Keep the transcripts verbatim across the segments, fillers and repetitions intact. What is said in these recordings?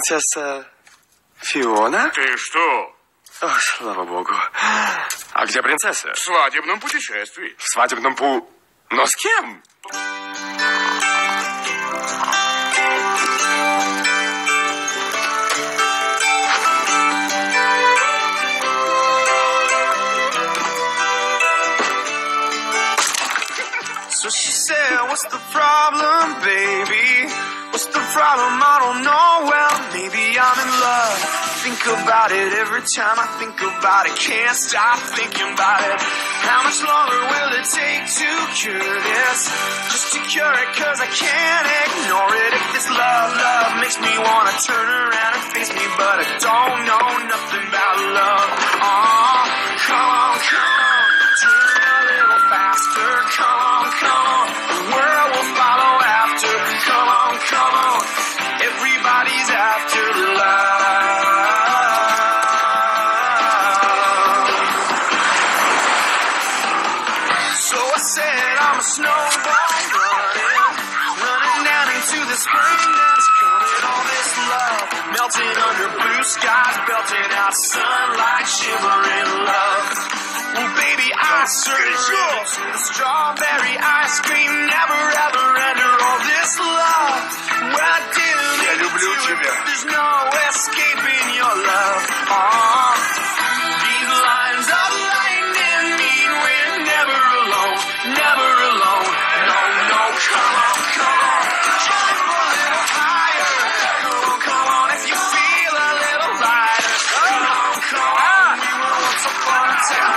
принцесса Фиона? Ты что? О, слава богу. А где принцесса? В свадебном путешествии. В свадебном пу... Но с кем? So she said, what's the problem, baby? What's the problem? I don't know. Well, maybe I'm in love. Think about it every time I think about it. Can't stop thinking about it. How much longer will it take to cure this? Just to cure it, cause I can't ignore it. If this love, love makes me wanna turn around and face me, but I don't know nothing about love. Oh, come on, come on, turn a little faster. Come on, come on, the world will follow after. Come on, come on, everybody's after love. So I said I'm a snowball running, running down into the spring that's coming. All this love melting under blue skies, belting out sunlight, shimmering love. Well, baby, I surrender to the strawberry ice cream. Never ever enter all this love. Well, I did Я люблю тебя. There's no escaping your love. Oh, these lines of lightning mean we're never alone, never alone. No, no, come on, come on, jump a little higher. Come on, come on, if you feel a little lighter. Come on, come on, we were once upon a time.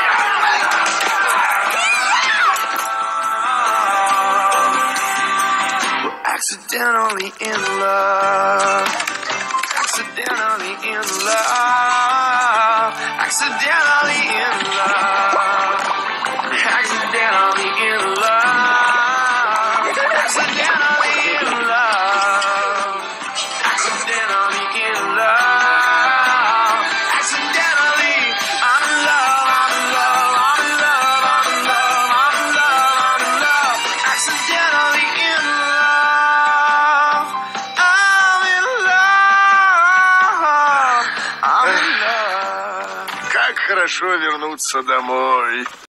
Accidentally in love. Accidentally in love. Accidentally in love. Accidentally in love. Accidentally in love. Accidentally in love. Accidentally, I'm in love, I'm in love, I'm in love, I'm in love, I'm in love, I'm in love. Accidentally in love. I'm in love. I'm in love. Как хорошо вернуться домой.